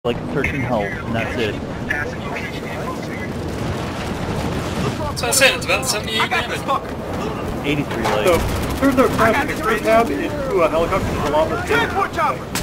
like 13 health, and that's it. Så jag säger inte, vem sen ni gick ner? 83 legs. So, there's no crashing a green tab into a helicopter with a lot of